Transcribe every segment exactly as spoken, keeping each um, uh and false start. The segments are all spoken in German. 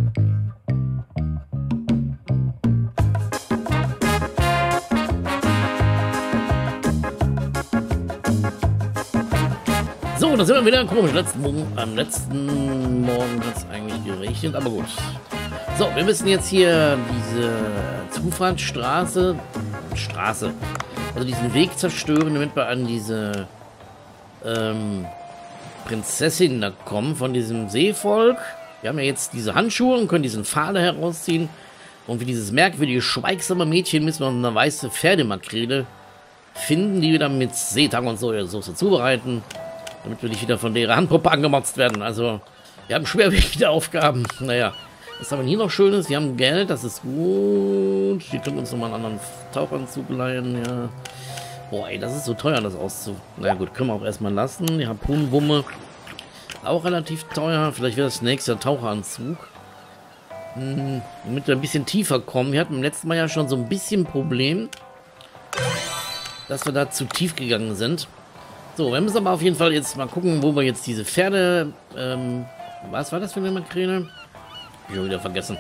So, da sind wir wieder. Komisch, letzten Morgen, am letzten Morgen hat es eigentlich geregnet, aber gut. So, wir müssen jetzt hier diese Zufahrtsstraße, Straße, also diesen Weg zerstören, damit wir an diese ähm, Prinzessin da kommen von diesem Seevolk. Wir haben ja jetzt diese Handschuhe und können diesen Pfade herausziehen. Und wie dieses merkwürdige, schweigsame Mädchen müssen wir eine weiße Pferdemakrele finden, die wir dann mit Seetang und Sojasauce zubereiten, damit wir nicht wieder von der Handpuppe angemotzt werden. Also, wir haben schwerwiegende Aufgaben. Naja, was haben wir hier noch Schönes? Wir haben Geld, das ist gut. Wir können uns nochmal einen anderen Tauchanzug leihen, ja. Boah, ey, das ist so teuer, das auszu... Naja gut, können wir auch erstmal lassen. Die Harpunenwumme, auch relativ teuer. Vielleicht wäre das nächste Taucheranzug. Hm, damit wir ein bisschen tiefer kommen. Wir hatten im letzten Mal ja schon so ein bisschen Problem, dass wir da zu tief gegangen sind. So, wir müssen aber auf jeden Fall jetzt mal gucken, wo wir jetzt diese Pferde, ähm, was war das für eine Makrele? Hab ich schon wieder vergessen.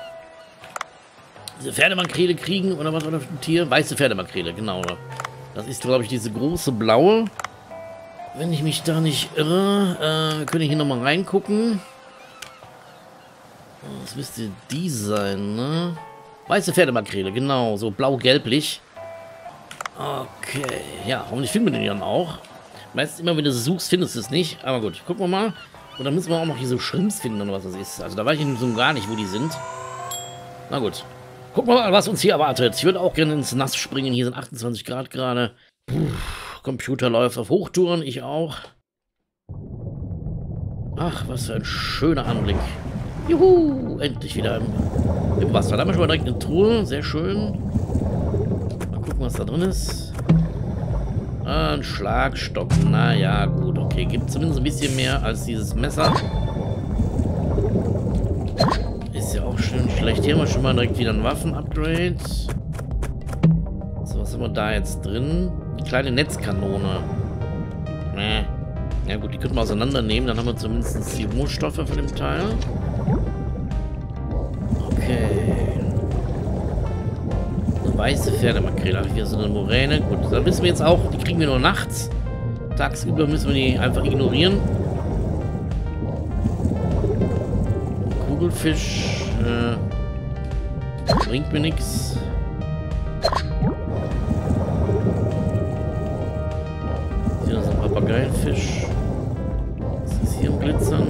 Diese Pferdemakrele kriegen, oder was war das für ein Tier? Weiße Pferdemakrele, genau. Das ist, glaube ich, diese große blaue. Wenn ich mich da nicht irre, äh, wir können hier nochmal reingucken. Das müsste die sein, ne? Weiße Pferdemakrele, genau, so blau-gelblich. Okay, ja, hoffentlich finden wir den dann auch. Meistens immer, wenn du es suchst, findest du es nicht. Aber gut, gucken wir mal. Und dann müssen wir auch noch hier so Shrimps finden oder was das ist. Also da weiß ich so gar nicht, wo die sind. Na gut. Gucken wir mal, was uns hier erwartet. Ich würde auch gerne ins Nass springen. Hier sind achtundzwanzig Grad gerade. Computer läuft auf Hochtouren. Ich auch. Ach, was für ein schöner Anblick. Juhu, endlich wieder im, im Wasser. Da haben wir schon mal direkt eine Truhe. Sehr schön. Mal gucken, was da drin ist. Ein Schlagstock. Naja, gut, okay. Gibt zumindest ein bisschen mehr als dieses Messer. Ist ja auch schön schlecht. Hier haben wir schon mal direkt wieder ein Waffen-Upgrade. So, was haben wir da jetzt drin? Die kleine Netzkanone. Nee. Ja gut, die könnten wir auseinandernehmen. Dann haben wir zumindest die Rohstoffe für den Teil. Okay. Weiße Pferdemakrele. Ach, hier ist eine Moräne. Gut, dann wissen wir jetzt auch, die kriegen wir nur nachts. Tagsüber müssen wir die einfach ignorieren. Kugelfisch. Äh, bringt mir nichts. Hier ist ein Papageienfisch. Was ist hier im Glitzern?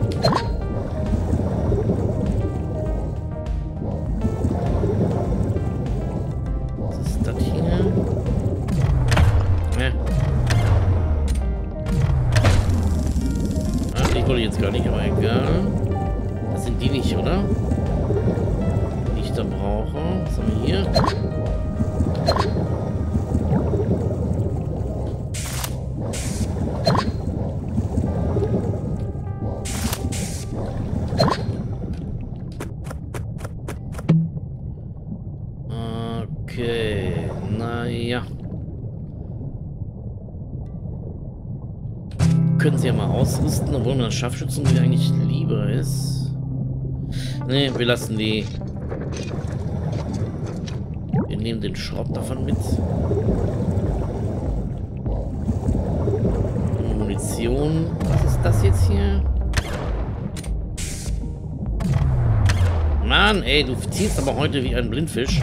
Jetzt gar nicht, aber egal. Das sind die nicht, oder? Die ich da brauche. Was haben wir hier? Okay, naja. Können sie ja mal ausrüsten, obwohl mir das Scharfschützengewehr eigentlich lieber ist. Ne, wir lassen die. Wir nehmen den Schrott davon mit. Munition. Was ist das jetzt hier? Mann, ey, du ziehst aber heute wie ein Blindfisch.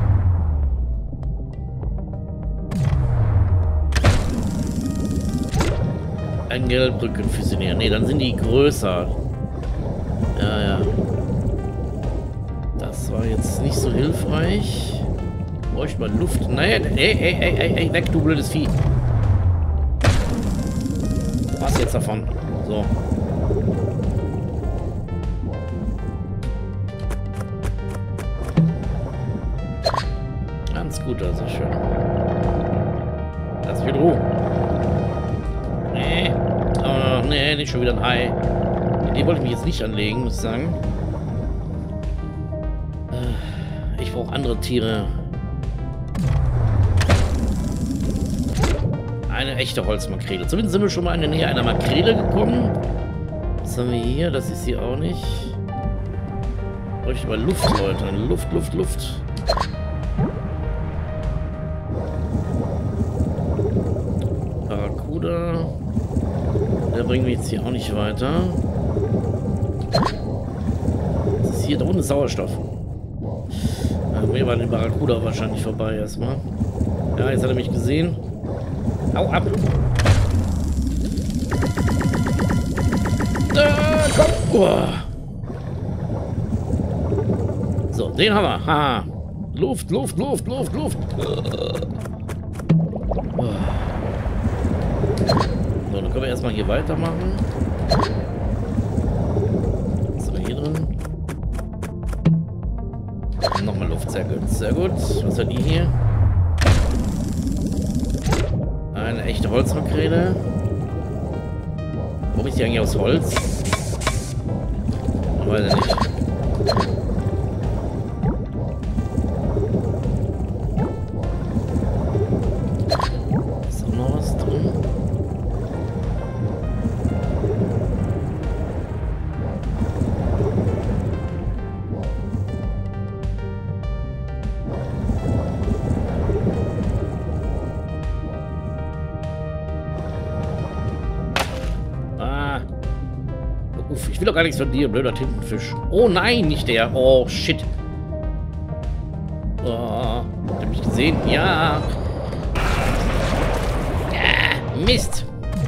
Ein Geldbrückenfusionier. Ne, dann sind die größer. Ja, ja. Das war jetzt nicht so hilfreich. Bräuchte mal Luft. Nein, ey, ey, ey, ey, ey, weg, du blödes Vieh. Was jetzt davon? So. Ganz gut, also schön. Das wird Ruhe. Nee. Oh, nee, nicht schon wieder ein Hai. Den wollte ich mich jetzt nicht anlegen, muss ich sagen. Ich brauche andere Tiere. Eine echte Holzmakrele. Zumindest sind wir schon mal in der Nähe einer Makrele gekommen. Was haben wir hier? Das ist hier auch nicht. Bräuchte mal Luft, Leute. Luft, Luft, Luft. Barracuda. Der bringt mich jetzt hier auch nicht weiter. Das ist hier da unten Sauerstoff. Wir waren den Barracuda wahrscheinlich vorbei erstmal. Ja, jetzt hat er mich gesehen. Hau ab! Ah, komm! Oh. So, den haben wir. Haha. Luft, Luft, Luft, Luft, Luft. Oh. So, dann können wir erstmal hier weitermachen. Was haben wir hier drin? Nochmal Luft, sehr gut, sehr gut. Was hat die hier? Eine echte Holzmakrele. Warum ist die eigentlich aus Holz? Ich weiß ja nicht. Ist auch noch was drin? Uff, ich will doch gar nichts von dir, blöder Tintenfisch. Oh nein, nicht der. Oh, shit. Oh, hat er mich gesehen? Ja. Ja, Mist.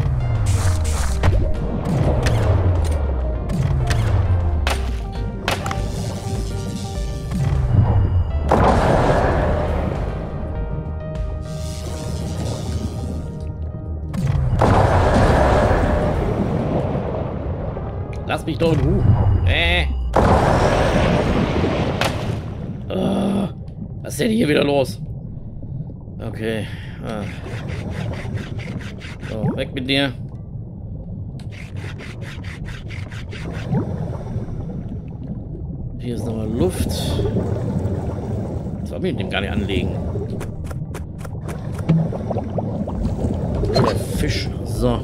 Lass mich doch in Ruhe. Äh. Oh, was ist denn hier wieder los? Okay. Ah. So, weg mit dir. Hier ist nochmal Luft. Das soll mir mit dem gar nicht anlegen. Blöder Fisch. So.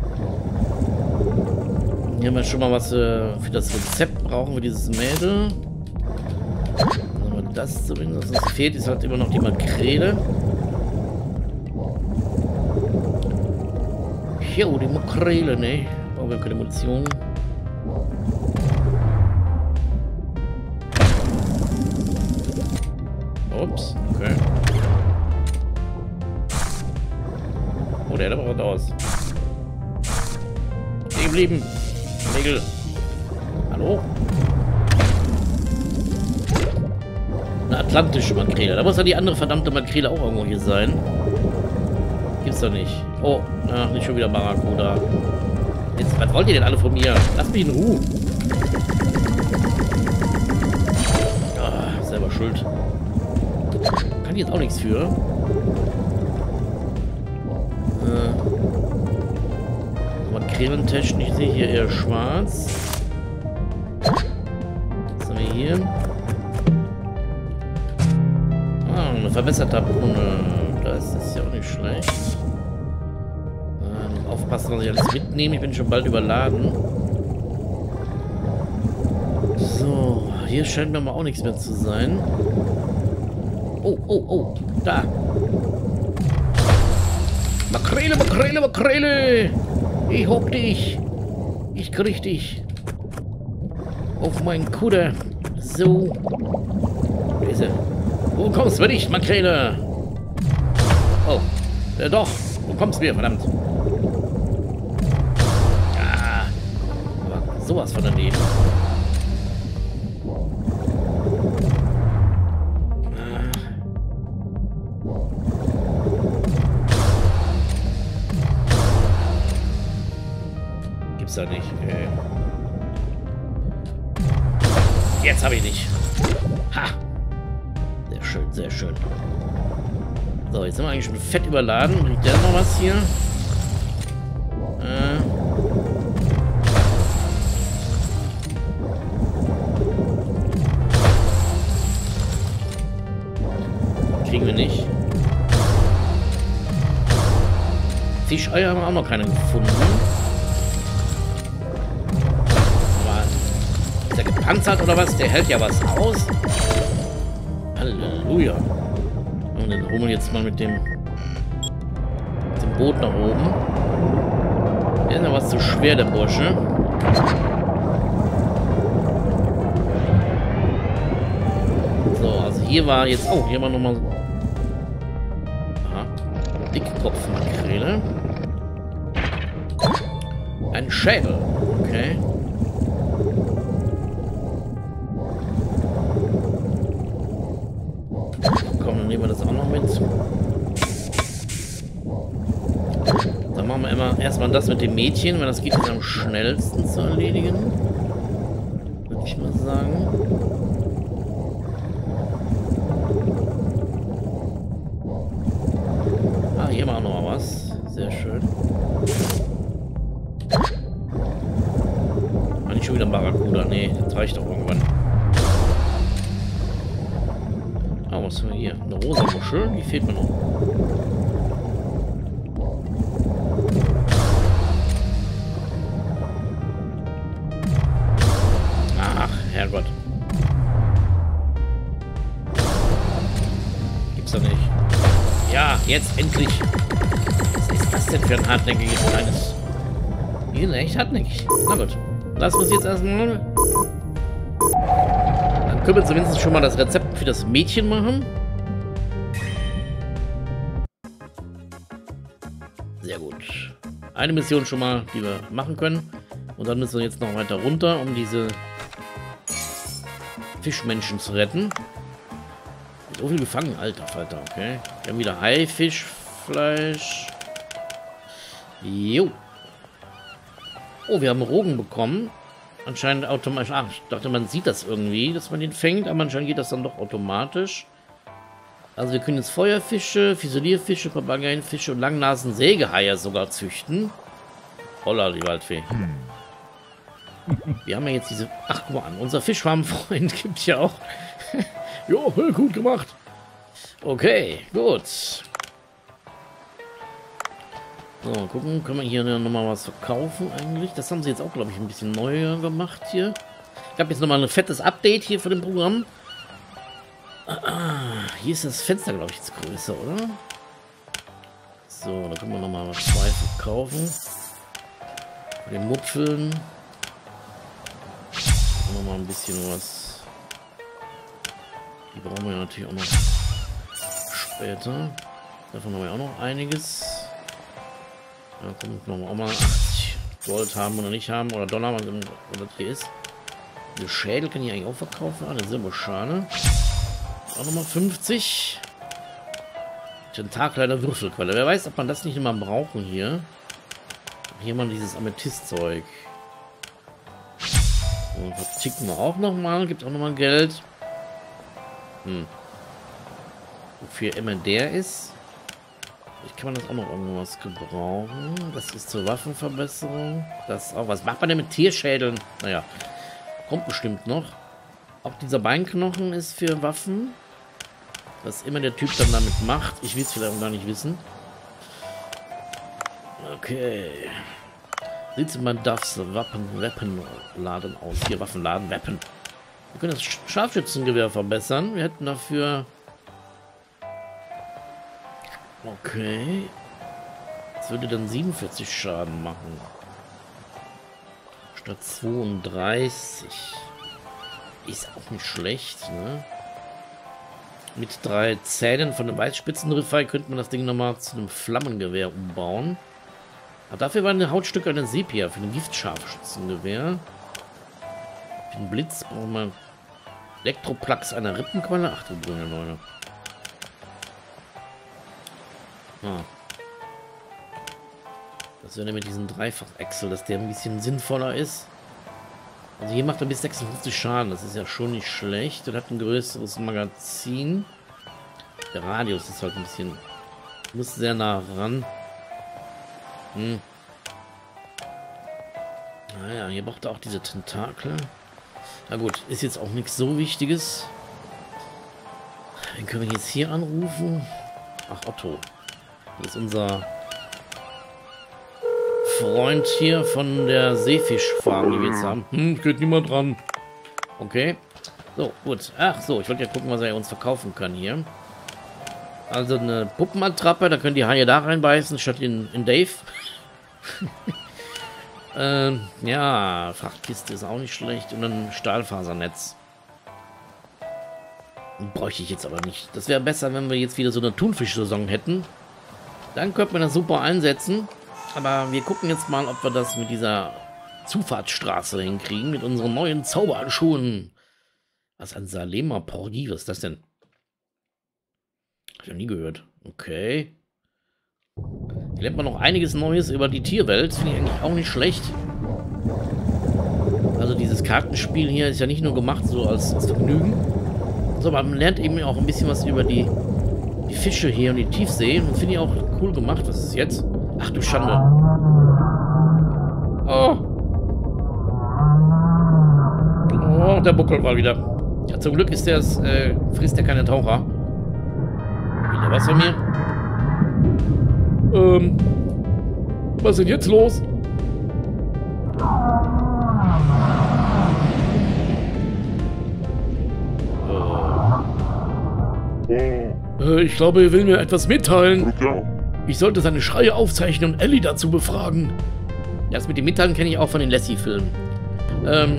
Hier haben wir schon mal was äh, für das Rezept brauchen wir dieses Mädel. Aber das zumindest was fehlt, ist halt immer noch die Makrele. Jo, die Makrele, ne? Oh, wir haben keine Munition. Ups, okay. Oh, der hat aber was aus. Stehen geblieben. Regel. Hallo? Eine atlantische Makrele. Da muss ja die andere verdammte Makrele auch irgendwo hier sein. Gibt's doch nicht. Oh, ach, nicht schon wieder Barracuda. Jetzt, was wollt ihr denn alle von mir? Lasst mich in Ruhe. Ah, selber schuld. Kann ich jetzt auch nichts für. Äh. Makrelentechnisch, ich sehe hier eher schwarz. Was haben wir hier? Ah, eine verbesserte Harpune. Das ist ja auch nicht schlecht. Ähm, aufpassen, dass ich alles mitnehme. Ich bin schon bald überladen. So, hier scheint mir mal auch nichts mehr zu sein. Oh, oh, oh, da. Makrele, Makrele, Makrele. Ich hab dich. Ich krieg dich. Auf meinen Kuder. So. Da ist er. Wo kommst du nicht, Makrele? Oh. Ja, doch. Wo kommst du mir, verdammt? Ja. Aber sowas von daneben. Gibt's da nicht. Okay. Jetzt habe ich dich. Ha! Sehr schön, sehr schön. So, jetzt sind wir eigentlich schon fett überladen. Bringt der noch was hier? Äh. Kriegen wir nicht. Fischeier haben wir auch noch keine gefunden. Panzer hat oder was? Der hält ja was aus. Halleluja. Und dann holen wir jetzt mal mit dem, mit dem Boot nach oben. Der ist ja was zu schwer, der Bursche. So, also hier war jetzt... Oh, hier war nochmal... Aha. Dickkopfmakrele. Ein Schädel. Okay. Komm, dann nehmen wir das auch noch mit. Dann machen wir immer erstmal das mit dem Mädchen, weil das geht jetzt am schnellsten zu erledigen. Würde ich mal sagen. Ah, hier war noch mal was. Sehr schön. Ah, nicht schon wieder ein Barracuda. Nee, das reicht doch irgendwann. Ah, was haben wir hier? Eine rosa Muschel. Die fehlt mir noch. Ach, Herrgott. Gibt's doch nicht. Ja, jetzt endlich. Was ist das denn für ein hartnäckiges kleines... Die sind echt hartnäckig. Na gut. Lassen wir es jetzt erstmal. Dann können wir zumindest schon mal das Rezept für das Mädchen machen. Sehr gut. Eine Mission schon mal, die wir machen können. Und dann müssen wir jetzt noch weiter runter, um diese Fischmenschen zu retten. So viel gefangen, alter Falter, okay. Wir haben wieder Haifischfleisch. Jo. Oh, wir haben Rogen bekommen. Anscheinend automatisch. Ach, ich dachte, man sieht das irgendwie, dass man den fängt, aber anscheinend geht das dann doch automatisch. Also wir können jetzt Feuerfische, Fusilierfische, Papageienfische und Langnasen-Sägehaie sogar züchten. Holla, die Waldfee. Wir haben ja jetzt diese... Ach, guck mal an, unser Fischfarmfreund gibt ja auch... Jo, gut gemacht. Okay, gut. So, gucken, können wir hier nochmal was verkaufen eigentlich. Das haben sie jetzt auch, glaube ich, ein bisschen neuer gemacht hier. Ich habe jetzt nochmal ein fettes Update hier für den Programm. Ah, hier ist das Fenster, glaube ich, jetzt größer, oder? So, da können wir nochmal was zwei verkaufen. Für den Mupfeln. Nochmal ein bisschen was. Die brauchen wir natürlich auch noch später. Davon haben wir auch noch einiges. Da kommt noch mal achtzig Gold haben oder nicht haben. Oder Dollar, was das hier ist. Die Schädel kann ich eigentlich auch verkaufen. Eine Silberschale. Auch nochmal fünfzig. Tentakleider Würfelquelle. Wer weiß, ob man das nicht immer brauchen hier. Hier mal dieses Amethyst-Zeug. Und verticken wir auch nochmal. Gibt auch nochmal Geld. Hm. Wofür immer der ist. Ich kann man das auch noch irgendwas gebrauchen. Das ist zur Waffenverbesserung. Das auch. Was macht man denn mit Tierschädeln? Naja. Kommt bestimmt noch. Auch dieser Beinknochen ist für Waffen. Was immer der Typ dann damit macht. Ich will es vielleicht auch gar nicht wissen. Okay. Sieht man Duffs Waffen, Wappenladen aus. Hier, Waffenladen, Wappen. Wir können das Scharfschützengewehr verbessern. Wir hätten dafür... Okay. Das würde dann siebenundvierzig Schaden machen. Statt zweiunddreißig. Ist auch nicht schlecht, ne? Mit drei Zähnen von dem Weißspitzenriffei könnte man das Ding nochmal zu einem Flammengewehr umbauen. Aber dafür waren die Hautstücke eine Sepia für ein Giftscharfschützengewehr. Für den Blitz brauchen wir Elektroplax einer Rippenqualle. Ach du grüne Leute. Ah. Das wäre mit diesem Dreifach-Excel, dass der ein bisschen sinnvoller ist. Also hier macht er bis sechsundfünfzig Schaden. Das ist ja schon nicht schlecht. Und hat ein größeres Magazin. Der Radius ist halt ein bisschen... Muss sehr nah ran. Hm. Naja, hier braucht er auch diese Tentakel. Na gut, ist jetzt auch nichts so Wichtiges. Den können wir jetzt hier anrufen. Ach, Otto. Das ist unser Freund hier von der Seefischfarm, die wir jetzt haben. Hm, geht niemand dran. Okay. So, gut. Ach so, ich wollte ja gucken, was er uns verkaufen kann hier. Also eine Puppenattrappe, da können die Haie da reinbeißen, statt in, in Dave. ähm, ja, Frachtkiste ist auch nicht schlecht. Und ein Stahlfasernetz. Bräuchte ich jetzt aber nicht. Das wäre besser, wenn wir jetzt wieder so eine Thunfisch-Saison hätten. Dann könnte man das super einsetzen. Aber wir gucken jetzt mal, ob wir das mit dieser Zufahrtsstraße hinkriegen. Mit unseren neuen Zauberhandschuhen. Was, ein Salemer Porgi? Was ist das denn? Hab ich noch nie gehört. Okay. Hier lernt man noch einiges Neues über die Tierwelt. Finde ich eigentlich auch nicht schlecht. Also dieses Kartenspiel hier ist ja nicht nur gemacht so als, als Vergnügen. So, aber man lernt eben auch ein bisschen was über die, die Fische hier und die Tiefsee. Und finde ich auch cool gemacht. Was ist jetzt? Ach du Schande. Oh. Oh, der buckelt mal wieder. Ja, zum Glück ist der, äh, frisst der keine Taucher. Will der was von mir? Ähm, was ist denn jetzt los? Äh, ich glaube, er will mir etwas mitteilen. Ich sollte seine Schreie aufzeichnen und Ellie dazu befragen. Das mit dem Mitteilen kenne ich auch von den Lassie-Filmen. Ähm,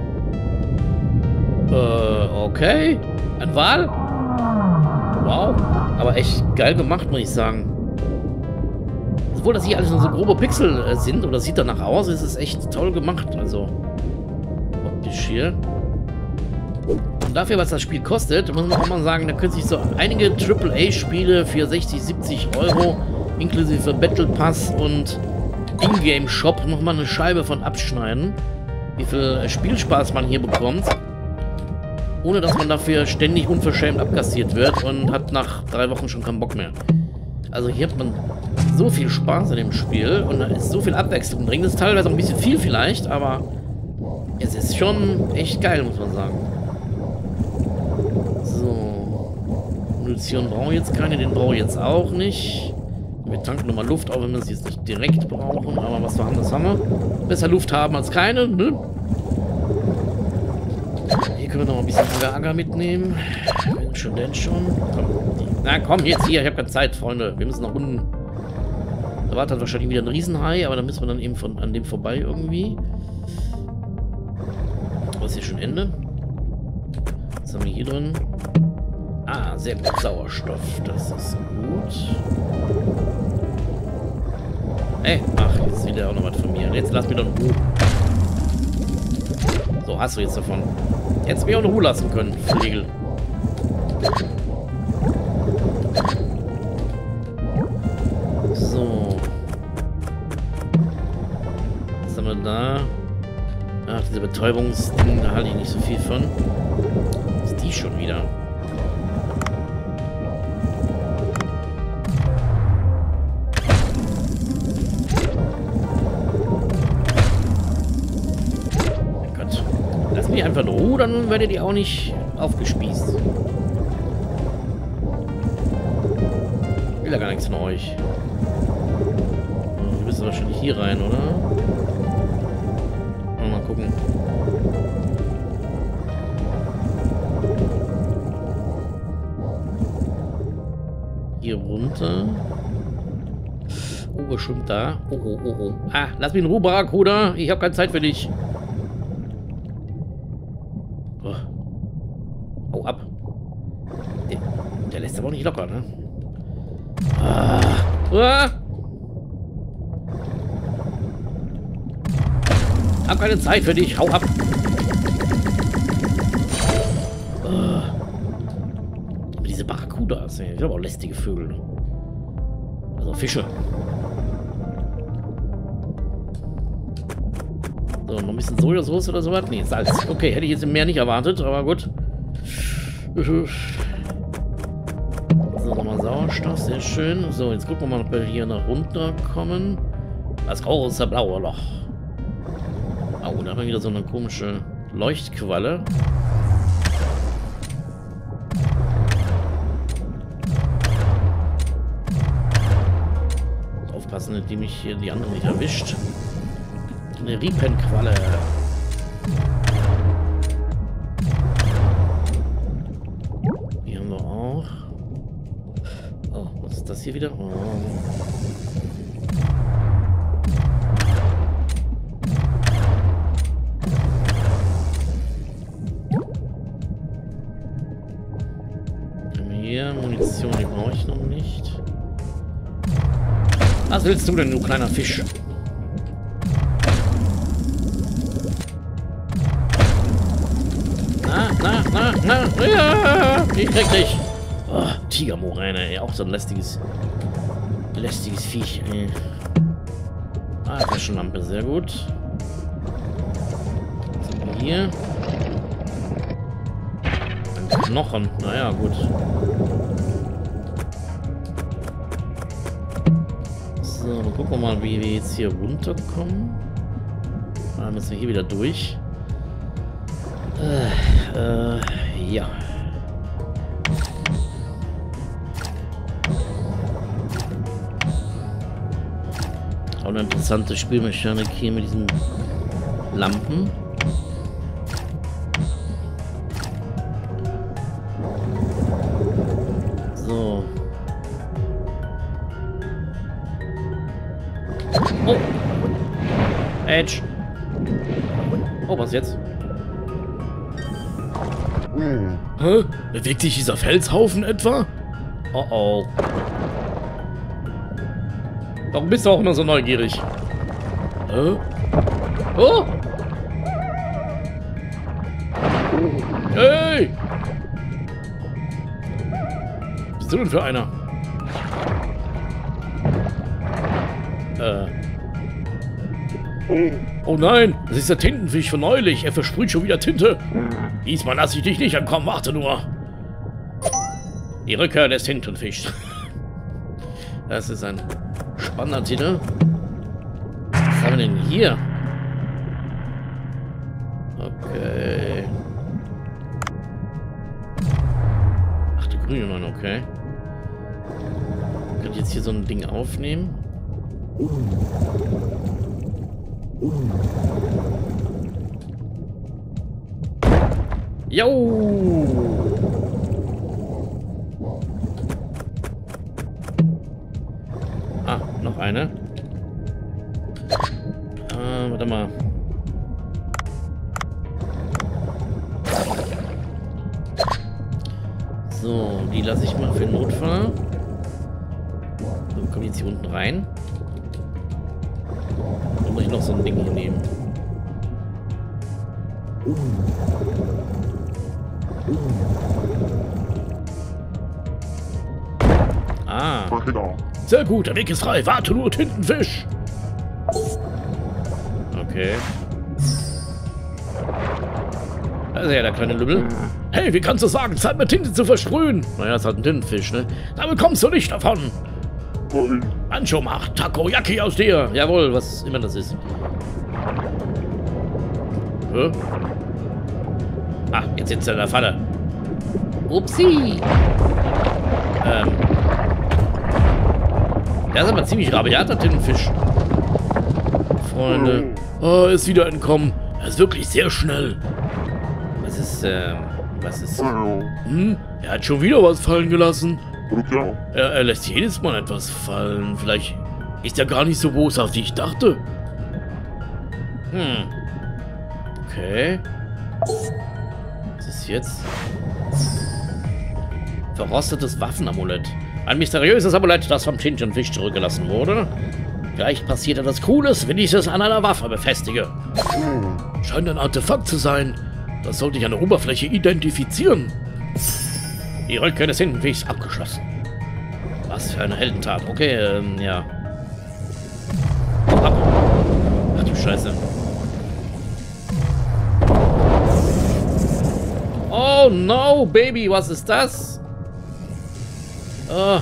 Äh, okay. Ein Wal? Wow. Aber echt geil gemacht, muss ich sagen. Obwohl das hier alles nur so grobe Pixel äh, sind, oder sieht danach aus, ist es echt toll gemacht. Also, optisch hier. Und dafür, was das Spiel kostet, muss man auch mal sagen, da können sich so einige Triple A-Spiele für sechzig, siebzig Euro, inklusive Battle Pass und Ingame-Shop, nochmal eine Scheibe von abschneiden. Wie viel Spielspaß man hier bekommt. Ohne dass man dafür ständig unverschämt abkassiert wird und hat nach drei Wochen schon keinen Bock mehr. Also hier hat man so viel Spaß in dem Spiel und da ist so viel Abwechslung drin. Das ist teilweise auch ein bisschen viel vielleicht, aber es ist schon echt geil, muss man sagen. So. Munition brauche ich jetzt keine, den brauche ich jetzt auch nicht. Wir tanken nochmal Luft, auch wenn wir es jetzt nicht direkt brauchen, aber was wir haben, das haben wir. Besser Luft haben als keine, ne? Hier können wir noch ein bisschen Agar mitnehmen. Wenn schon, denn schon. Komm. Na komm, jetzt hier. Ich habe keine Zeit, Freunde. Wir müssen nach unten. Da wartet wahrscheinlich wieder ein Riesenhai, aber da müssen wir dann eben von, an dem vorbei irgendwie. Aber ist hier schon Ende? Was haben wir hier drin? Ah, sehr gut. Sauerstoff. Das ist gut. Ey, ach, jetzt will der auch noch was von mir. Jetzt lass mich doch in Ruhe. So, hast du jetzt davon. Hättest mich auch in Ruhe lassen können, Flegel. So. Was haben wir da? Ach, diese Betäubungsding, da halte ich nicht so viel von. Was ist die schon wieder? Einfach in Ruhe, dann werdet ihr auch nicht aufgespießt. Ich will ja gar nichts von euch. Wir müssen wahrscheinlich hier rein, oder? Mal gucken. Hier runter. Oh, was schwimmt da? Oh, oh, oh, oh. Ah, lass mich in Ruhe, Barracuda. Ich habe keine Zeit für dich. Hau ab. Der, der lässt aber auch nicht locker, ne? Ah. Ah. Hab keine Zeit für dich. Hau ab. Ah. Diese Barracudas, ey. Ich habe auch lästige Vögel. Also Fische. So, noch ein bisschen Sojasauce oder sowas? Nee, Salz. Okay, hätte ich jetzt im Meer nicht erwartet, aber gut. So, nochmal Sauerstoff, sehr schön. So, jetzt gucken wir mal, ob wir hier nach runter kommen. Das große blaue Loch. Oh, da haben wir wieder so eine komische Leuchtqualle. Aufpassen, indem mich hier die andere nicht erwischt. Eine Riepenqualle. das hier wieder? Oh. Hier, Munition, die brauche ich noch nicht. Was willst du denn, du kleiner Fisch? Na, na, na, na, ja, ich krieg dich. Oh, Tigermoräne, ey, auch so ein lästiges, lästiges Viech, ey. Ah, Taschenlampe, sehr gut. Was haben wir hier? Ein Knochen, naja, gut. So, dann gucken wir mal, wie wir jetzt hier runterkommen. Ah, müssen wir hier wieder durch. Äh, äh, ja. Auch eine interessante Spielmechanik hier mit diesen Lampen. So. Oh! Edge! Oh, was jetzt? Hä? Bewegt sich dieser Felshaufen etwa? Oh oh. Warum bist du auch immer so neugierig? Hä? Oh! Hey! Was bist du denn für einer? Äh. Oh nein, das ist der Tintenfisch von neulich. Er versprüht schon wieder Tinte. Diesmal lasse ich dich nicht ankommen, warte nur. Die Rückkehr des Tintenfischs. Das ist ein spannender Titel. Was haben wir denn hier? Okay. Ach, die grüne Mann, okay. Könnt ihr jetzt hier so ein Ding aufnehmen? Jo! Ah, noch eine. Ah, warte mal. So, die lasse ich mal für den Notfall. Dann kommen jetzt hier unten rein. Dann muss ich noch so ein Ding hier nehmen. Ah. Sehr gut, der Weg ist frei. Warte nur, Tintenfisch. Okay. Da ist ja der kleine Lümmel. Hey, wie kannst du sagen, Zeit mit Tinte zu versprühen? Naja, ist halt ein Tintenfisch, ne? Da bekommst du nicht davon. Ancho macht Takoyaki aus dir. Jawohl, was immer das ist. Hä? Ah, jetzt sitzt er in der Falle. Upsi. Ähm. Der ist aber ziemlich rabiater Tintenfisch. Freunde. Oh, er ist wieder entkommen. Er ist wirklich sehr schnell. Was ist, ähm, was ist... Hm? Er hat schon wieder was fallen gelassen. Er, er lässt jedes Mal etwas fallen. Vielleicht ist er gar nicht so boshaft, wie ich dachte. Hm. Okay. Was ist jetzt? Verrostetes Waffenamulett. Ein mysteriöses Amulett, das vom Tintenfisch zurückgelassen wurde. Vielleicht passiert etwas Cooles, wenn ich es an einer Waffe befestige. Scheint ein Artefakt zu sein. Das sollte ich an der Oberfläche identifizieren. Die Rückkehr des Tintenfischs abgeschlossen. Was für eine Heldentat. Okay, ähm, ja. Ab. Ach du Scheiße. Oh no, Baby, was ist das? Oh.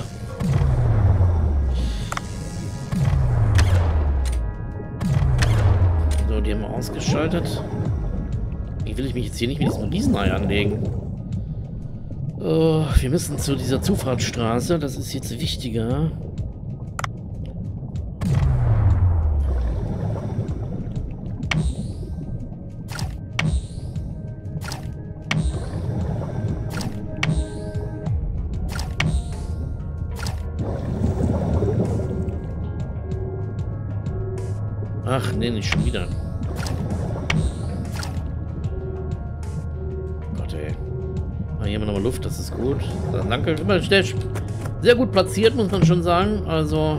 So, die haben wir ausgeschaltet. Wie will ich mich jetzt hier nicht mit diesem Riesenei anlegen? Oh, wir müssen zu dieser Zufahrtsstraße. Das ist jetzt wichtiger. Ach, nee, nicht schon wieder. Gott, ey. Ah, hier haben wir nochmal Luft, das ist gut. Dann danke. Immer sehr, sehr gut platziert, muss man schon sagen. Also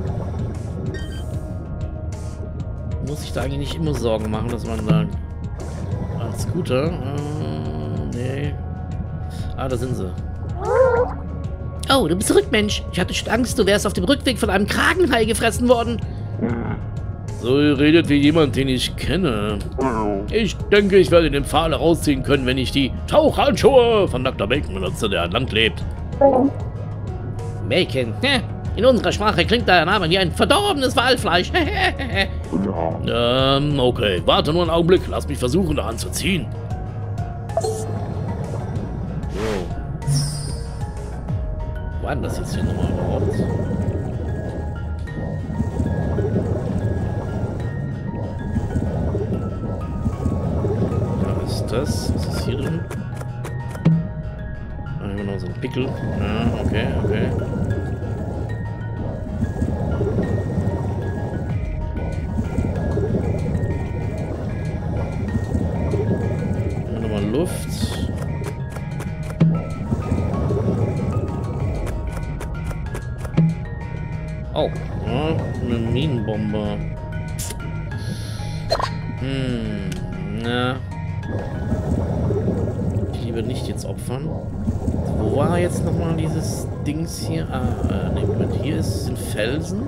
muss ich da eigentlich nicht immer Sorgen machen, dass man da... Ah, Scooter. Äh, nee. Ah, da sind sie. Oh, du bist zurück, Mensch. Ich hatte schon Angst, du wärst auf dem Rückweg von einem Kragenhai gefressen worden. So redet wie jemand, den ich kenne. Ich denke, ich werde den Pfahl herausziehen können, wenn ich die Tauchhandschuhe von Doktor Bacon benutze, der an Land lebt. Bacon? In unserer Sprache klingt der Name wie ein verdorbenes Walfleisch. ähm, okay. Warte nur einen Augenblick. Lass mich versuchen, daran zu ziehen. Wo war denn das jetzt hier nochmal überhaupt? Was ist das? Was ist hier drin? Ah, hier haben wir noch so einen Pickel. Ja, okay, okay. Hier haben wir nochmal Luft. Oh, ja, eine Minenbombe. Hm, na. Ich lieber nicht jetzt opfern. Wo war jetzt nochmal dieses Dings hier? Ah, äh, ne, Moment, hier ist ein Felsen.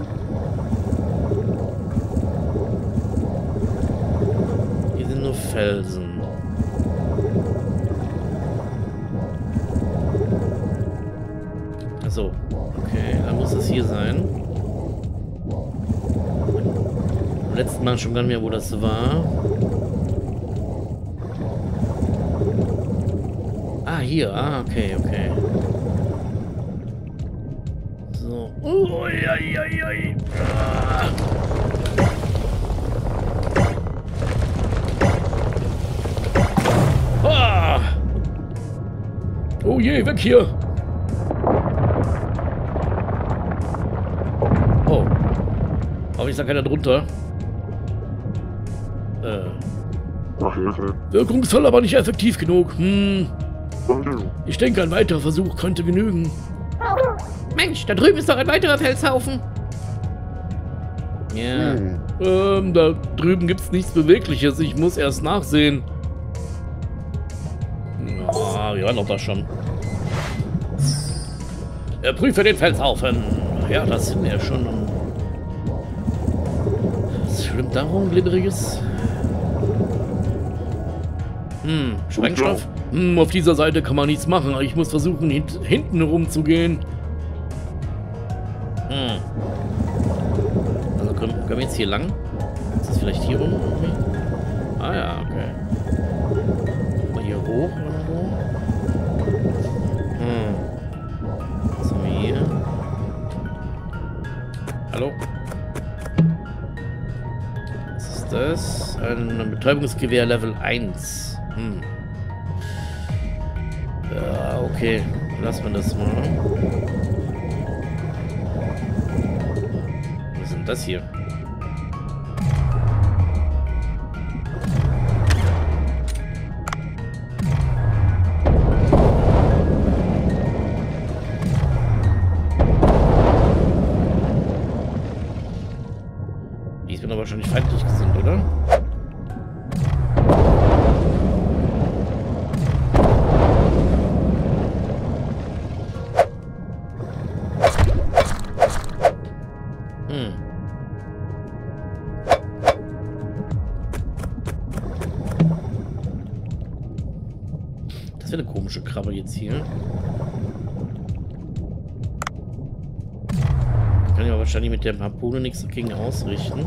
Hier sind nur Felsen. Achso, okay, dann muss es hier sein. Beim letzten Mal schon gar nicht mehr, wo das war. Ah, hier. Ah, okay, okay. So. Ui, ui, ui, ui. Ah. Ah. Oh je, weg hier. Oh. Aber ist da keiner drunter? Äh. Wirkungsvoll, aber nicht effektiv genug. Hm. Ich denke, ein weiterer Versuch könnte genügen. Mensch, da drüben ist doch ein weiterer Felshaufen. Ja. Hm. Ähm, da drüben gibt's nichts Bewegliches. Ich muss erst nachsehen. Ah, wir waren doch da schon. Äh, prüfe den Felshaufen. Ja, das sind wir ja schon. Was schwimmt da rum, glibberiges? Hm, Sprengstoff? Hm, auf dieser Seite kann man nichts machen. Ich muss versuchen, hint hinten rumzugehen. Hm. Also können, können wir jetzt hier lang? Ist das vielleicht hier rum irgendwie? Ah ja, okay. Mal hier hoch irgendwo. Hm. Was haben wir hier? Hallo? Was ist das? Ein Betäubungsgewehr Level eins. Hm. Ja, okay. Lassen wir das mal. Was ist denn das hier? Die sind aber wahrscheinlich feindlich gesinnt, oder? Eine komische Krabbe jetzt hier. Ich kann ja wahrscheinlich mit der Harpune nichts dagegen ausrichten.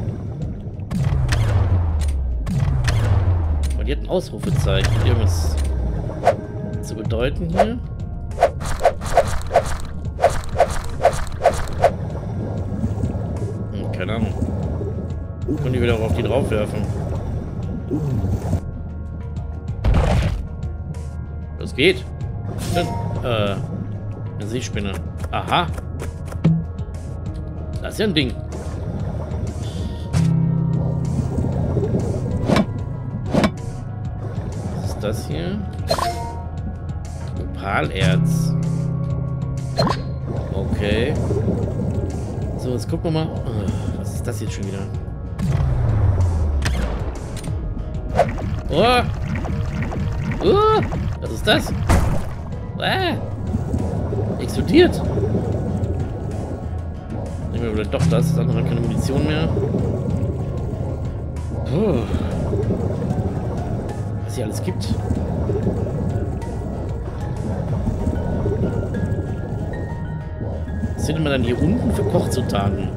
Aber die hat ein Ausrufezeichen. Irgendwas zu bedeuten hier. Hm, keine Ahnung. Können die wieder auf die drauf werfen. Das geht. Äh, eine Seespinne. Aha. Das ist ja ein Ding. das hier? Opalerz. Okay. So, jetzt gucken wir mal. Oh, was ist das jetzt schon wieder? Oh! Oh! Was ist das? Ah! Explodiert! Nehmen wir vielleicht doch das. Das andere hat keine Munition mehr. Oh. Was hier alles gibt. Was findet man dann hier unten für Kochzutaten?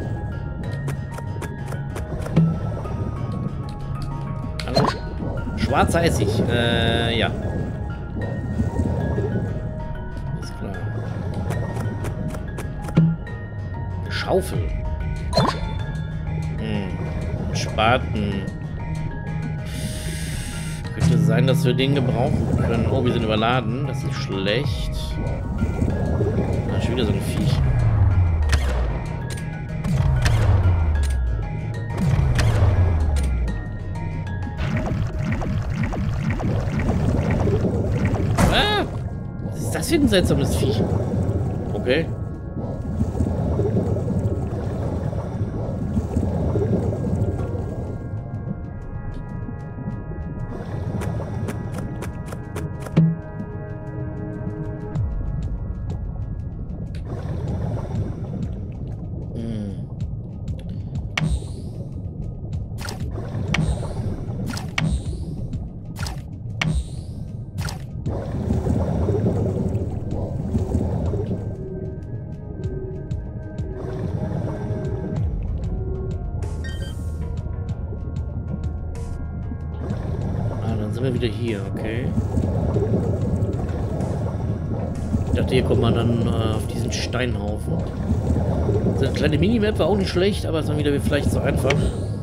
Hallo? Schwarzer Essig. Äh, ja. Ist klar. Eine Schaufel. Hm. Spaten. Könnte sein, dass wir den gebrauchen können. Oh, wir sind überladen. Das ist schlecht. Da ist schon wieder so ein Viech. Ah! Was ist das für ein seltsames Viech? Okay. Sind wir wieder hier, okay. Ich dachte, hier kommt man dann äh, auf diesen Steinhaufen. So eine kleine Minimap war auch nicht schlecht, aber es war wieder vielleicht zu einfach.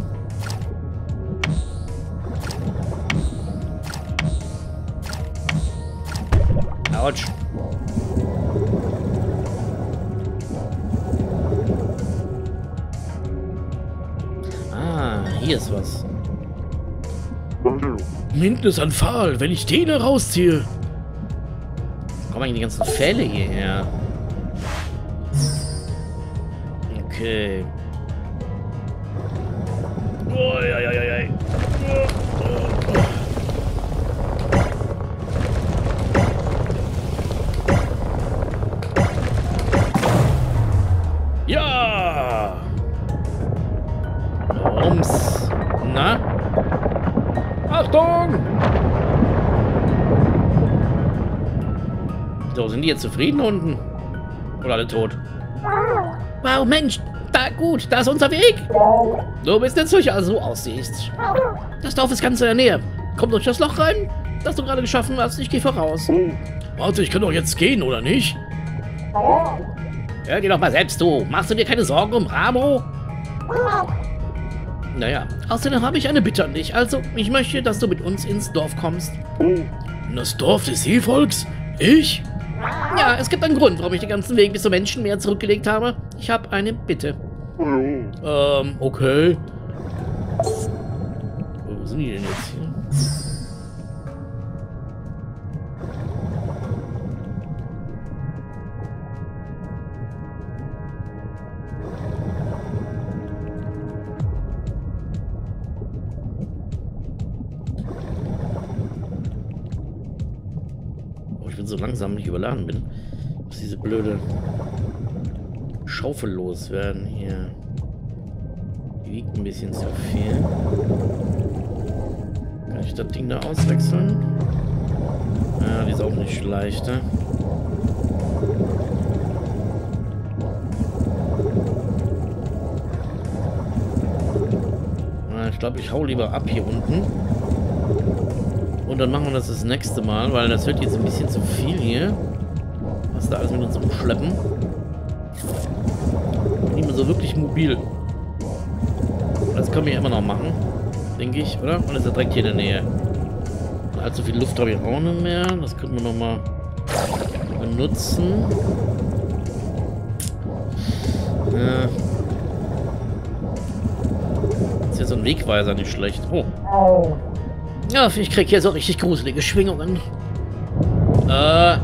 Autsch. Ah, hier ist was. Hinten ist ein Pfahl, wenn ich den herausziehe. Wo kommen eigentlich die ganzen Pfähle hierher? Okay. Oh, ja, ja, ja, ja. Ja! Rums. Na? Achtung! So, sind die jetzt zufrieden unten? Oder alle tot? Wow, Mensch! Da, gut, da ist unser Weg! Du bist jetzt sicher, also so aussiehst. Das Dorf ist ganz in der Nähe. Komm durch das Loch rein, das du gerade geschaffen hast. Ich gehe voraus. Warte, ich kann doch jetzt gehen, oder nicht? Hör dir doch mal selbst, du. Machst du dir keine Sorgen um Ramo? Naja, außerdem habe ich eine Bitte an dich. Also, ich möchte, dass du mit uns ins Dorf kommst. In das Dorf des Seevolks? Ich? Ja, es gibt einen Grund, warum ich den ganzen Weg bis zum Menschenmeer zurückgelegt habe. Ich habe eine Bitte. Ähm, okay. Wo sind die denn jetzt hier? So langsam nicht überladen bin, muss diese blöde Schaufel loswerden hier. Die wiegt ein bisschen zu viel. Kann ich das Ding da auswechseln? Ja, die ist auch nicht leichter. Na, ich glaube, ich hau lieber ab hier unten. Und dann machen wir das das nächste Mal, weil das wird jetzt ein bisschen zu viel hier. Was da alles mit uns umschleppen. Nicht mehr so wirklich mobil. Das können wir ja immer noch machen, denke ich, oder? Und ist ja direkt hier in der Nähe. Allzu viel Luft habe ich auch nicht mehr. Das können wir noch mal benutzen. Ja. Ist jetzt so ein Wegweiser nicht schlecht. Oh. Ja, ich krieg hier so richtig gruselige Schwingungen. Äh.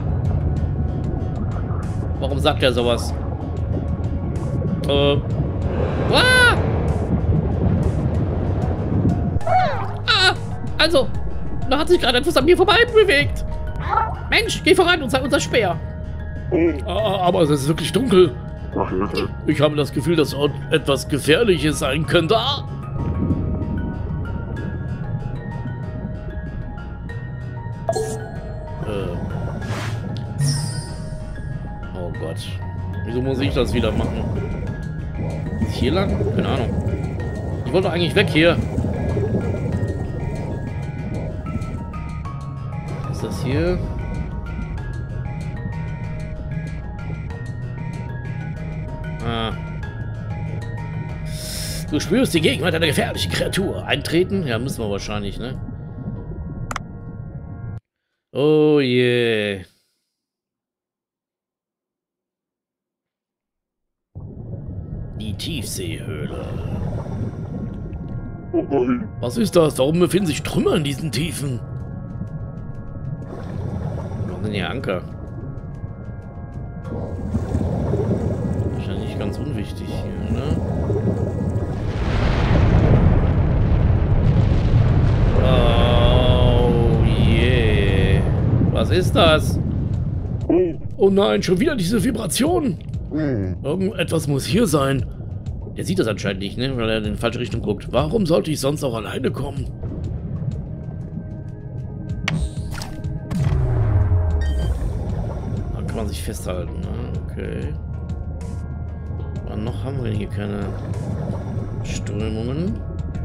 Warum sagt er sowas? Äh. Ah! Ah! Also, da hat sich gerade etwas an mir vorbei bewegt. Mensch, geh voran und zeig unser Speer. Ah, aber es ist wirklich dunkel. Ich habe das Gefühl, dass dort etwas Gefährliches sein könnte. Ah! Äh. Oh Gott. Wieso muss ich das wieder machen? Ist hier lang? Keine Ahnung. Ich wollte doch eigentlich weg hier. Was ist das hier? Ah. Du spürst die Gegenwart einer gefährlichen Kreatur. Eintreten? Ja, müssen wir wahrscheinlich, ne? Oh je. Yeah. Die Tiefseehöhle. Was ist das? Warum befinden sich Trümmer in diesen Tiefen? Warum sind hier Anker? Wahrscheinlich ganz unwichtig hier, ne? Oh je. Yeah. Was ist das? Oh nein, schon wieder diese Vibration. Irgendetwas muss hier sein. Der sieht das anscheinend nicht, ne? Weil er in die falsche Richtung guckt. Warum sollte ich sonst auch alleine kommen? Da kann man sich festhalten, ne? Okay. Aber noch haben wir hier keine Strömungen.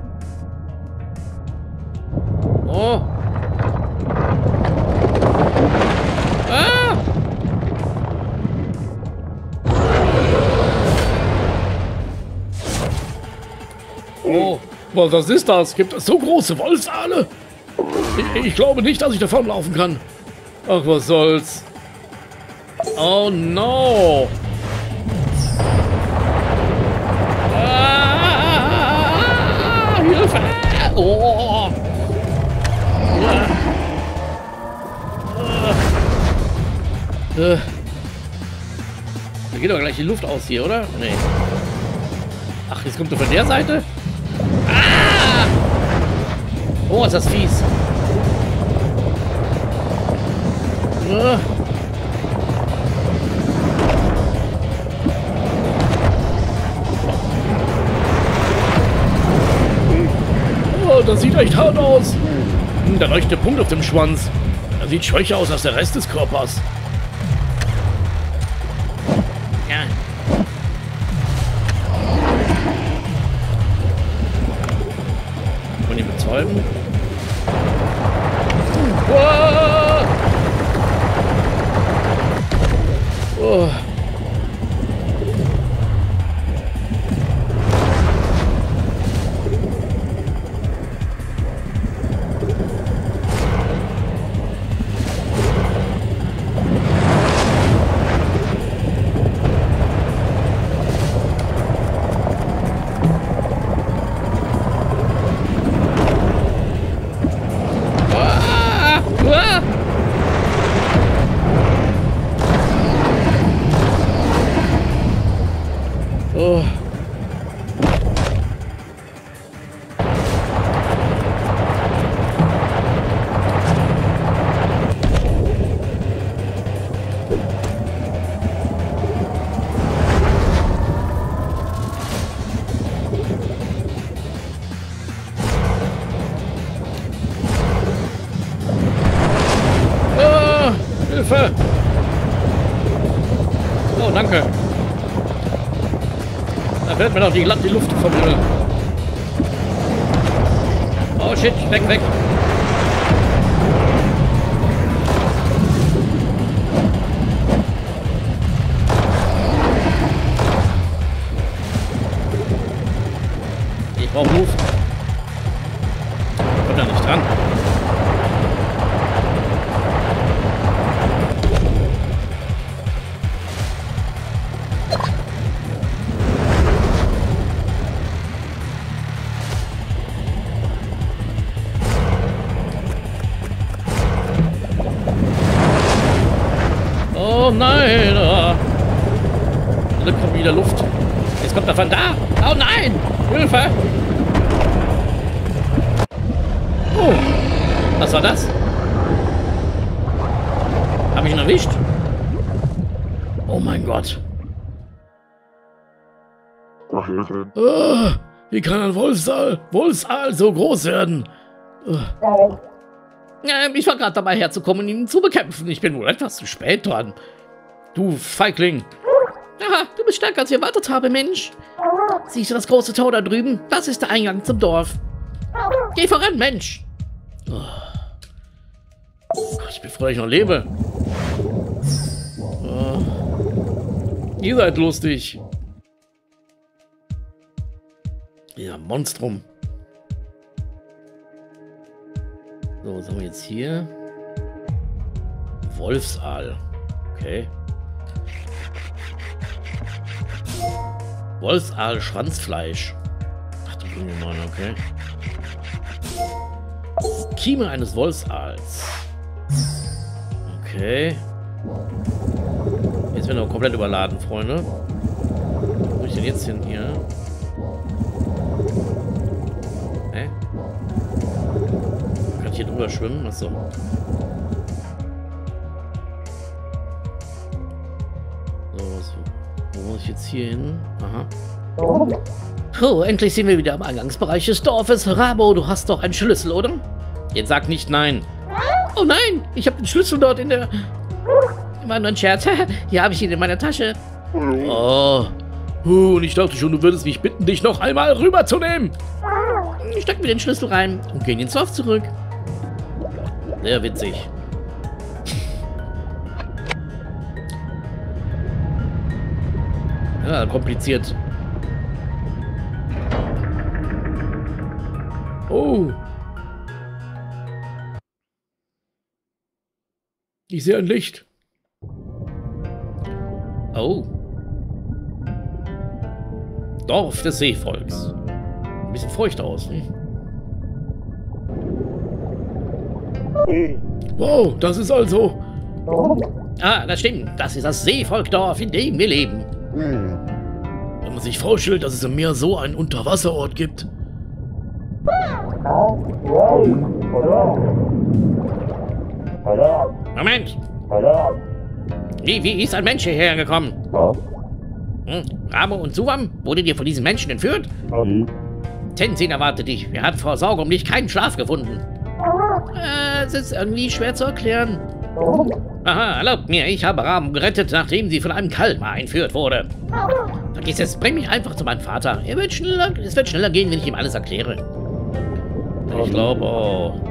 Oh! Ah! Oh, was ist das? Gibt es so große Wolfsaale? Ich, ich glaube nicht, dass ich davonlaufen kann. Ach, was soll's. Oh no. Ah, Hilfe. Oh. Ja. Äh. Da geht doch gleich die Luft aus hier, oder? Nee. Ach, jetzt kommt er von der Seite? Ah! Oh, ist das fies. Ah. Oh, das sieht echt hart aus. Hm, der leuchtende Punkt auf dem Schwanz. Er sieht schwächer aus als der Rest des Körpers. Ja. Von ihm betäuben. Oh. Oh. Oh. Ah, Hilfe! Oh, danke. Da fällt mir doch die glatt die Luft vom Himmel. Oh shit, weg, weg. Ich brauche Luft. Kommt da nicht dran. Oh nein! Oh. Da kommt wieder Luft. Jetzt kommt er von da. Oh nein! Hilfe! Oh. Was war das? Habe ich ihn erwischt? Oh mein Gott. Oh, wie kann ein Wolfsaal, Wolfsaal so groß werden? Oh. Ähm, ich war gerade dabei herzukommen, ihn zu bekämpfen. Ich bin wohl etwas zu spät dran. Du Feigling. Aha, du bist stärker, als ich erwartet habe, Mensch. Siehst du das große Tor da drüben? Das ist der Eingang zum Dorf. Geh voran, Mensch. Oh. Ich bin froh, dass ich noch lebe. Oh. Ihr seid lustig. Ja, Monstrum. So, was haben wir jetzt hier? Wolfsaal. Okay. Wolfsaal, Schwanzfleisch. Ach du Junge Mann, okay. Kieme eines Wolfsaals. Okay. Jetzt werden wir komplett überladen, Freunde. Wo muss ich denn jetzt hin hier? Hä? Kann ich hier drüber schwimmen? Achso. So, was, wo muss ich jetzt hier hin? Aha. Oh, endlich sind wir wieder im Eingangsbereich des Dorfes. Ramo, du hast doch einen Schlüssel, oder? Jetzt sag nicht nein. Oh nein, ich habe den Schlüssel dort in der... War nur ein Scherz. Hier habe ich ihn in meiner Tasche. Oh. Uh, und ich dachte schon, du würdest mich bitten, dich noch einmal rüberzunehmen. Ich steck mir den Schlüssel rein und gehe in den Dorf zurück. Sehr witzig. Ja, kompliziert. Oh. Ich sehe ein Licht. Oh. Dorf des Seevolks. Ein bisschen feucht aus, ne? Wow, das ist also... Ah, das stimmt. Das ist das Seevolkdorf, in dem wir leben. Wenn man sich vorstellt, dass es im Meer so einen Unterwasserort gibt. Moment! Wie, wie ist ein Mensch hierher gekommen? Hm? Ramo und Suwam? Wurdet ihr von diesen Menschen entführt? Tenzin erwartet dich. Er hat vor Sorge um dich keinen Schlaf gefunden. Äh, es ist irgendwie schwer zu erklären. Aha, erlaubt mir, ich habe Ramo gerettet, nachdem sie von einem Kalmar entführt wurde. Vergiss es, bring mich einfach zu meinem Vater. Er wird schneller, es wird schneller gehen, wenn ich ihm alles erkläre. Ich glaube auch.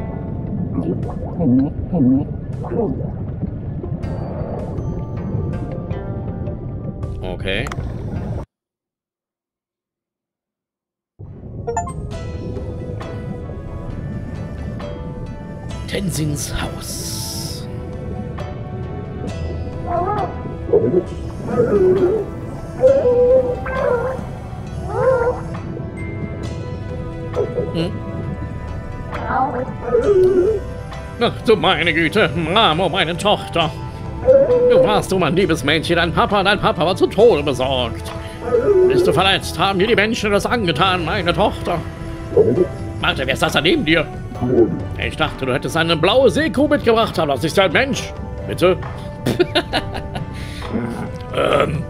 Okay. Tenzins Haus. Hm? Ach du meine Güte, Ramo, meine Tochter. Du warst du mein liebes Mädchen, dein Papa, dein Papa war zu Tode besorgt. Bist du verletzt? Haben dir die Menschen das angetan, meine Tochter? Warte, wer ist das da neben dir? Ich dachte, du hättest eine blaue Seekuh mitgebracht, aber das ist ein Mensch. Bitte? ähm.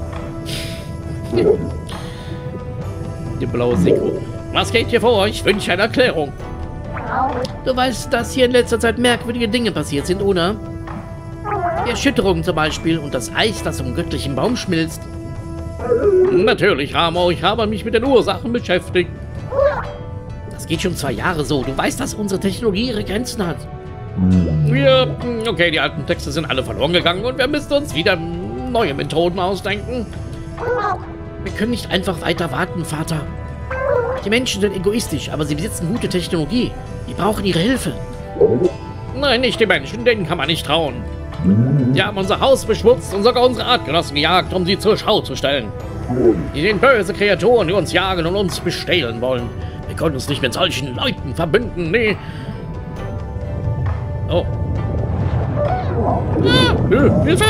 Die blaue Seekuh. Was geht hier vor? Ich wünsche eine Erklärung. Du weißt, dass hier in letzter Zeit merkwürdige Dinge passiert sind, oder? Die Erschütterung zum Beispiel und das Eis, das um göttlichen Baum schmilzt. Natürlich, Ramo, ich habe mich mit den Ursachen beschäftigt. Das geht schon zwei Jahre so. Du weißt, dass unsere Technologie ihre Grenzen hat. Ja, okay, die alten Texte sind alle verloren gegangen und wir müssen uns wieder neue Methoden ausdenken. Wir können nicht einfach weiter warten, Vater. Die Menschen sind egoistisch, aber sie besitzen gute Technologie. Die brauchen ihre Hilfe. Nein, nicht die Menschen, denen kann man nicht trauen. Die haben unser Haus beschmutzt und sogar unsere Artgenossen gejagt, um sie zur Schau zu stellen. Die sind böse Kreaturen, die uns jagen und uns bestehlen wollen. Wir können uns nicht mit solchen Leuten verbünden, nee. Oh. Ah! Nö, Hilfe!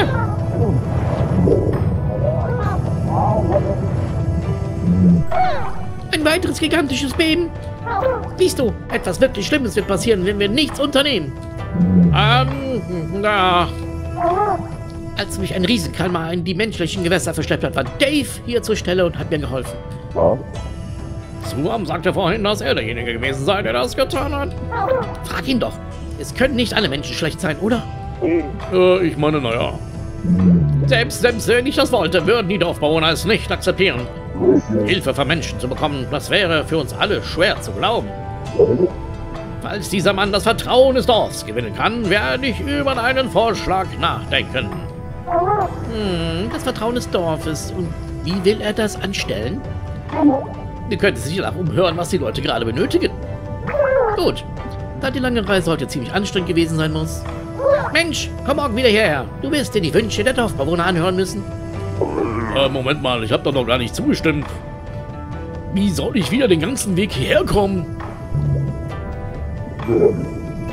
Ein weiteres gigantisches Beben. Siehst du, etwas wirklich Schlimmes wird passieren, wenn wir nichts unternehmen. Ähm, na... Als mich ein Riesenkalmar in die menschlichen Gewässer verschleppt hat, war Dave hier zur Stelle und hat mir geholfen. Ja. Suam sagte vorhin, dass er derjenige gewesen sei, der das getan hat. Frag ihn doch. Es können nicht alle Menschen schlecht sein, oder? Äh, ich meine, naja. Selbst, selbst wenn ich das wollte, würden die Dorfbewohner es nicht akzeptieren. Hilfe von Menschen zu bekommen, das wäre für uns alle schwer zu glauben. Falls dieser Mann das Vertrauen des Dorfs gewinnen kann, werde ich über einen Vorschlag nachdenken. Hm, das Vertrauen des Dorfes. Und wie will er das anstellen? Ihr könnt sich danach umhören, was die Leute gerade benötigen. Gut. Da die lange Reise heute ziemlich anstrengend gewesen sein muss. Mensch, komm morgen wieder hierher. Du wirst dir die Wünsche der Dorfbewohner anhören müssen. Äh, Moment mal, ich habe doch noch gar nicht zugestimmt. Wie soll ich wieder den ganzen Weg hierher kommen? Hm?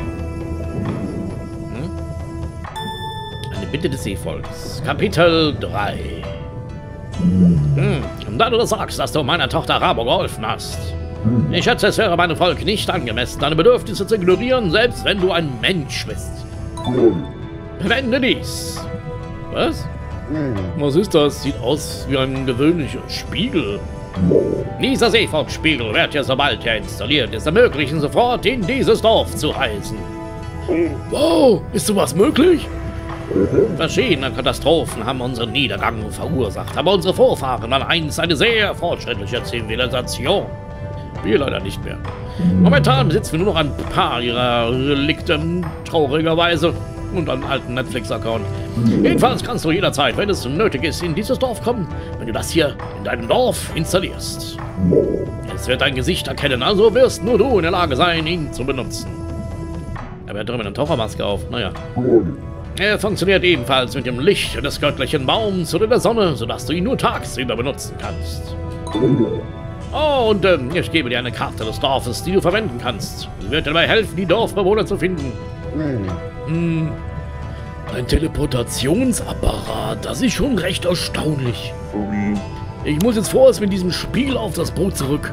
Eine Bitte des Seevolks. Kapitel drei. Hm, da du das sagst, dass du meiner Tochter Rabo geholfen hast. Ich schätze, es wäre meinem Volk nicht angemessen, deine Bedürfnisse zu ignorieren, selbst wenn du ein Mensch bist. Verwende dies. Was? Was ist das? Sieht aus wie ein gewöhnlicher Spiegel. Dieser Seevolksspiegel wird ja, sobald er installiert ist, ermöglichen, sofort in dieses Dorf zu reisen. Wow, ist sowas möglich? Verschiedene Katastrophen haben unseren Niedergang verursacht, aber unsere Vorfahren waren einst eine sehr fortschrittliche Zivilisation. Wir leider nicht mehr. Momentan besitzen wir nur noch ein paar ihrer Relikte, traurigerweise, und einen alten Netflix-Account. Jedenfalls kannst du jederzeit, wenn es nötig ist, in dieses Dorf kommen, wenn du das hier in deinem Dorf installierst. Es wird dein Gesicht erkennen, also wirst nur du in der Lage sein, ihn zu benutzen. Er hat drüben eine Tauchermaske auf, naja. Er funktioniert ebenfalls mit dem Licht des göttlichen Baums oder der Sonne, sodass du ihn nur tagsüber benutzen kannst. Oh, und ähm, ich gebe dir eine Karte des Dorfes, die du verwenden kannst. Sie wird dir dabei helfen, die Dorfbewohner zu finden. Hm. Ein Teleportationsapparat, das ist schon recht erstaunlich. Ich muss jetzt vorerst mit diesem Spiel auf das Boot zurück.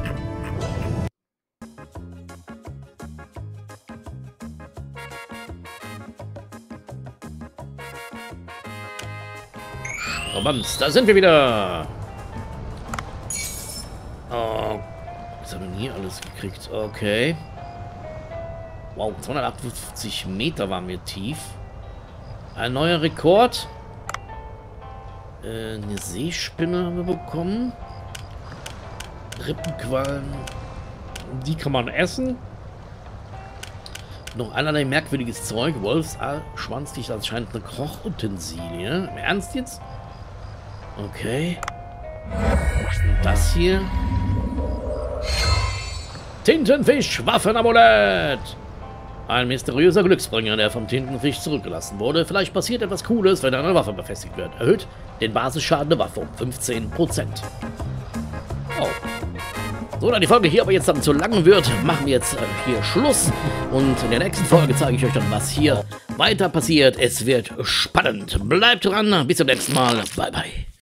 Bams, da sind wir wieder. Oh, was haben wir denn hier alles gekriegt? Okay. Wow, zweihundertachtundfünfzig Meter waren wir tief. Ein neuer Rekord. Äh, eine Seespinne haben wir bekommen. Rippenquallen. Die kann man essen. Noch allerlei merkwürdiges Zeug. Wolfsschwanz liegt anscheinend eine Kochutensilie. Im Ernst jetzt? Okay. Und das hier? Tintenfisch Waffenamulett! Ein mysteriöser Glücksbringer, der vom Tintenfisch zurückgelassen wurde. Vielleicht passiert etwas Cooles, wenn eine Waffe befestigt wird. Erhöht den Basisschaden der Waffe um fünfzehn Prozent. Oh. So, da die Folge hier aber jetzt dann zu lang wird, machen wir jetzt äh, hier Schluss. Und in der nächsten Folge zeige ich euch dann, was hier weiter passiert. Es wird spannend. Bleibt dran. Bis zum nächsten Mal. Bye, bye.